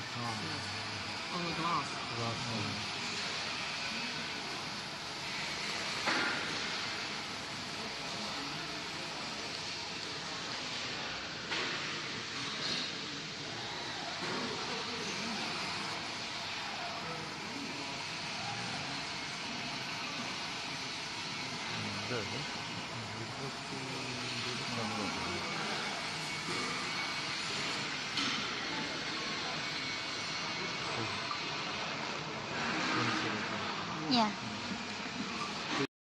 car. Yes. On the glass. Glass one. Good.